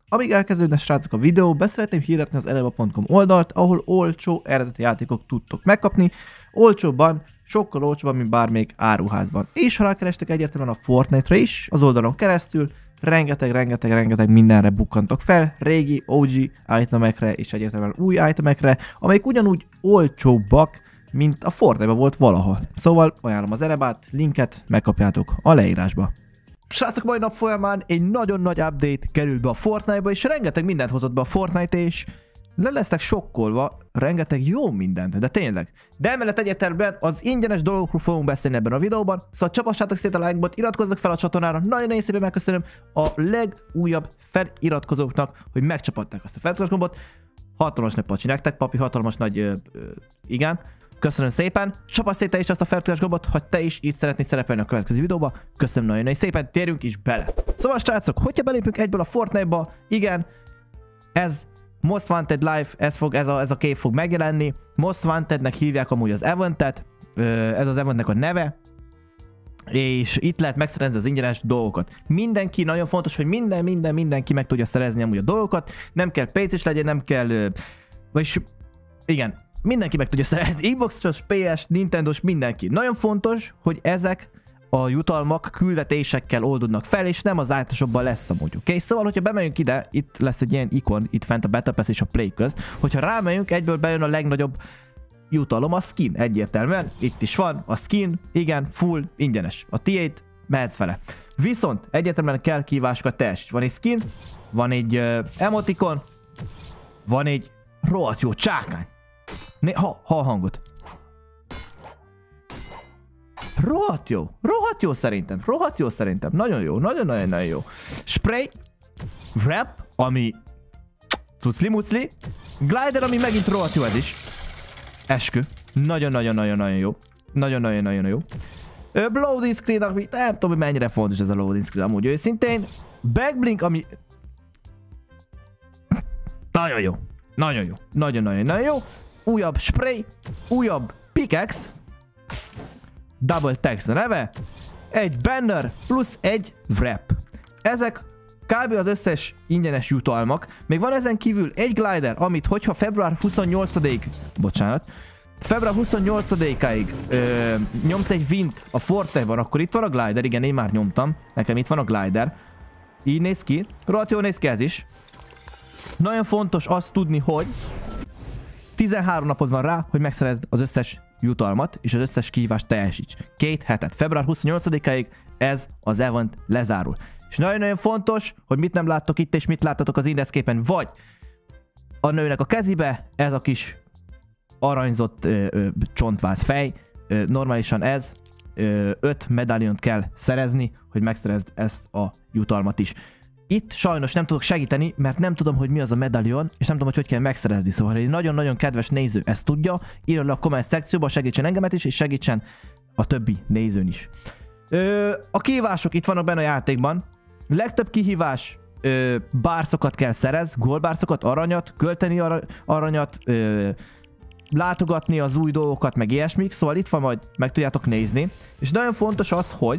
Amíg elkezdődne, srácok, a videó, beszeretném hirdetni az eleva.com oldalt, ahol olcsó eredeti játékok tudtok megkapni, olcsóbban, sokkal olcsóbban, mint bármelyik áruházban. És ha rákerestek egyértelműen a Fortnite-ra is, az oldalon keresztül, rengeteg mindenre bukkantok fel, régi OG itemekre és egyértelműen új itemekre, amelyek ugyanúgy olcsóbbak, mint a Fortnite-ban volt valaha. Szóval ajánlom az Erebát, linket megkapjátok a leírásba. Srácok, mai nap folyamán egy nagyon nagy update került be a Fortnite-ba, és rengeteg mindent hozott be a Fortnite, és le lesztek sokkolva, rengeteg jó mindent, de tényleg. De emellett egyértelműen az ingyenes dolgokról fogunk beszélni ebben a videóban, szóval csapassátok szét a like-bot, iratkozzatok fel a csatornára, nagyon szépen megköszönöm a legújabb feliratkozóknak, hogy megcsapatták azt a feliratkozó gombot. Hatalmas nagy pacsi nektek, papi, hatalmas nagy, igen. Köszönöm szépen, csapass szét te is azt a feliratkozás gombot, ha te is itt szeretnél szerepelni a következő videóba. Köszönöm nagyon szépen, térjünk is bele. Szóval srácok, hogyha belépünk egyből a Fortnite-ba, igen, ez Most Wanted Live, ez a kép fog megjelenni. Most Wantednek hívják amúgy az eventet, ez az eventnek a neve. És itt lehet megszerezni az ingyenes dolgokat. Mindenki, nagyon fontos, hogy mindenki meg tudja szerezni amúgy a dolgokat. Nem kell PC-s legyen, nem kell... Vagyis, igen, mindenki meg tudja szerezni. Xbox-os, PS, Nintendo-s, mindenki. Nagyon fontos, hogy ezek a jutalmak küldetésekkel oldódnak fel, és nem az itemshopban lesz amúgy, oké? Szóval, hogyha bemegyünk ide, itt lesz egy ilyen ikon, itt fent a Battle Pass és a Play közt. Hogyha rámegyünk, egyből bejön a legnagyobb jutalom, a skin, egyértelműen. Itt is van, a skin, igen, full, ingyenes. A tiéd, mehetsz vele. Viszont egyértelműen kell kívásokat teljesíteni. Van egy skin, van egy emotikon, van egy rohadt jó csákány. Hall hangot. Rohadt jó szerintem, nagyon jó. Spray, wrap, ami cucli-mucli, glider, ami megint rohadt jó ez is. Eskü, nagyon jó. Nagyon jó. Loading screen, ami nem tudom, hogy mennyire fontos ez a loading screen, amúgy őszintén. Backblink, ami nagyon jó. Újabb spray, újabb pickaxe, double text a neve, egy banner plusz egy wrap. Ezek kb. Az összes ingyenes jutalmak. Még van ezen kívül egy glider, amit hogyha február 28-áig nyomsz egy wint a Fortnite-ban, akkor itt van a glider, igen, én már nyomtam, nekem itt van a glider. Így néz ki, rohadt jól néz ki ez is. Nagyon fontos azt tudni, hogy 13 napod van rá, hogy megszerezd az összes jutalmat, és az összes kihívást teljesíts. 2 hetet. Február 28-áig ez az event lezárul. És nagyon-nagyon fontos, hogy mit nem láttok itt, és mit láttatok az indexképen, vagy a nőnek a kezébe, ez a kis aranyzott csontváz fej, normálisan ez 5 medaljont kell szerezni, hogy megszerezd ezt a jutalmat is. Itt sajnos nem tudok segíteni, mert nem tudom, hogy mi az a medalion, és nem tudom, hogy kell megszerezni. Szóval egy nagyon-nagyon kedves néző ezt tudja, írjon le a komment szekcióba, segítsen engemet is, és segítsen a többi nézőn is. A kihívások itt vannak benne a játékban. Legtöbb kihívás bárszokat kell szerez, gólbárszokat, aranyat, költeni aranyat, látogatni az új dolgokat, meg ilyesmik, szóval itt van, majd meg tudjátok nézni. És nagyon fontos az, hogy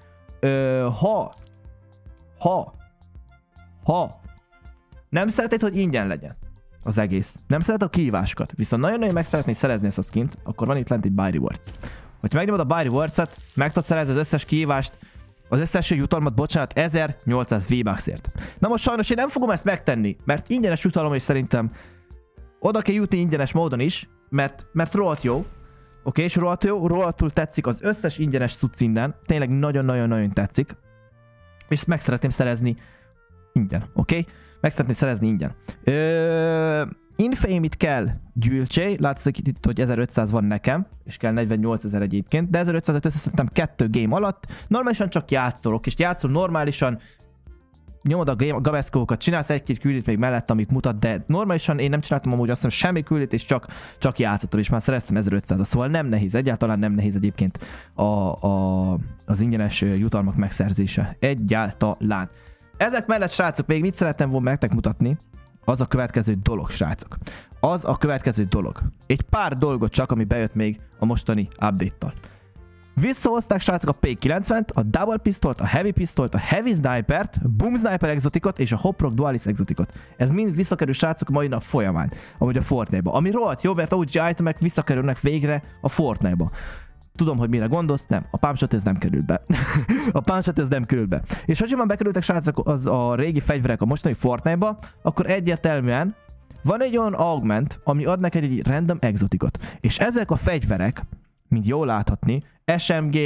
ha nem szeretnéd, hogy ingyen legyen az egész, nem szereted a kihívásokat, viszont nagyon-nagyon meg szeretnéd szerezni ezt a skint, akkor van itt lent egy Buy Rewards. Hogyha megnyomod a Buy Rewards-et, meg tudod szerezni az összes kihívást, az összes jutalmat, bocsánat, 1800 V-Bucksért. Na most sajnos én nem fogom ezt megtenni, mert ingyenes jutalom, és szerintem oda kell jutni ingyenes módon is, mert rohadt jó. Oké, és rohadtul tetszik az összes ingyenes cucc innen, tényleg nagyon-nagyon tetszik. És meg szeretném szerezni ingyen, oké? Meg szeretném szerezni ingyen. Infame-it kell gyűltsé, látszik itt, hogy 1500 van nekem, és kell 48 000 egyébként, de 1500-et összeszedtem 2 game alatt. Normálisan csak játszolok, és játszol normálisan, nyomod a gameszkókat, csinálsz egy-két küldét még mellett, amit mutat, de normálisan én nem csináltam amúgy azt hiszem semmi küldét, és csak játszottam, és már szereztem 1500-at, szóval nem nehéz, egyáltalán nem nehéz egyébként az ingyenes jutalmak megszerzése. Egyáltalán. Ezek mellett, srácok, még mit szerettem volna nektek mutatni, az a következő dolog, srácok. Az a következő dolog. Egy pár dolgot csak, ami bejött még a mostani update-tal. Visszahozták srácok a P90-t, a Double Pistolt, a Heavy Pistolt, a Heavy Snipert, Boom Sniper exotikot és a Hoprock Dualis exotikot. Ez mind visszakerül srácok a mai nap folyamán, amúgy a Fortnite-ba. Ami rohadt jó, mert OG itemek visszakerülnek végre a Fortnite-ba. Tudom, hogy mire gondolsz, nem, a Pump Shot ez nem került be. A Pump Shot ez nem került be. És hogyha már bekerültek srácok az a régi fegyverek a mostani Fortnite-ba, akkor egyértelműen van egy olyan augment, ami ad neked egy random exotikot. És ezek a fegyverek, mint jól láthatni, SMG,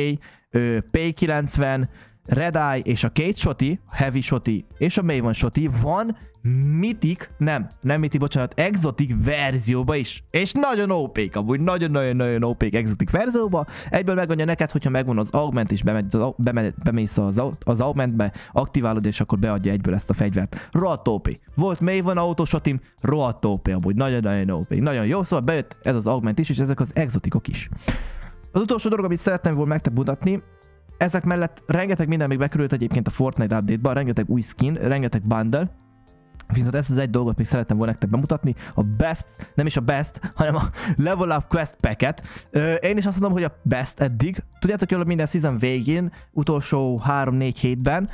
P90, Red Eye és a Cage Shotty, Heavy Shotty és a Maven Shotty van Mythic, nem Mythic, bocsánat, exotic verzióba is. És nagyon OP-k, amúgy nagyon OP-k exotic verzióba. Egyből megmondja neked, hogyha megvan az augment és bemész az augmentbe, aktiválod és akkor beadja egyből ezt a fegyvert. Rohadt OP. Volt Maven Auto Shotim, rohadt OP amúgy, nagyon OP. Nagyon jó, szóval bejött ez az augment is, és ezek az exotikok is. Az utolsó dolog, amit szerettem volna nektek mutatni, ezek mellett rengeteg minden még bekerült egyébként a Fortnite update-ba, rengeteg új skin, rengeteg bundle. Viszont ezt az egy dolgot még szerettem volna nektek bemutatni, a best, nem is a best, hanem a Level Up Quest Packet. Én is azt mondom, hogy a best eddig. Tudjátok jól, hogy minden season végén, utolsó 3-4 hétben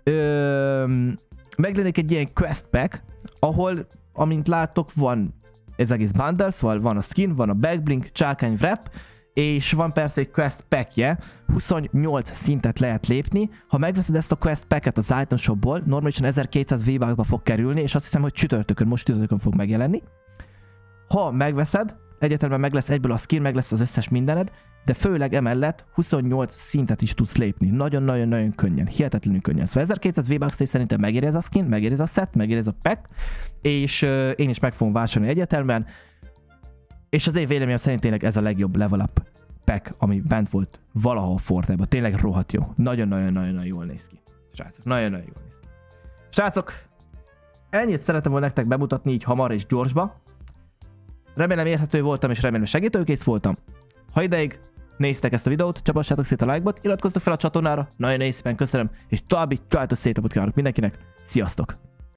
megjelenik egy ilyen Quest Pack, ahol, amint láttok, van ez egész bundle, szóval van a skin, van a backblink, csákány wrap, és van persze egy quest packje, 28 szintet lehet lépni. Ha megveszed ezt a quest packet az item shopból, normálisan 1200 V-Bucksba fog kerülni, és azt hiszem, hogy most csütörtökön fog megjelenni. Ha megveszed, egyértelműen meg lesz egyből a skin, meg lesz az összes mindened, de főleg emellett 28 szintet is tudsz lépni. Nagyon könnyen, hihetetlenül könnyen. Szóval 1200 V-Bucks és szerintem megéri ez a skin, megéri ez a set, megéri ez a pack, és én is meg fogom vásárolni egyértelműen. És az én véleményem szerint tényleg ez a legjobb level up pack, ami bent volt valaha a Fortnite-ban. Tényleg rohadt jó. Nagyon jól néz ki. Srácok, nagyon jól néz ki. Srácok, ennyit szeretem volna nektek bemutatni így hamar és gyorsba. Remélem érthető voltam, és remélem segítőkész voltam. Ha ideig néztek ezt a videót, csapassátok szét a like-bot, iratkozzatok fel a csatornára, nagyon szépen köszönöm, és további családos szétapot kívánok mindenkinek. Sziasztok!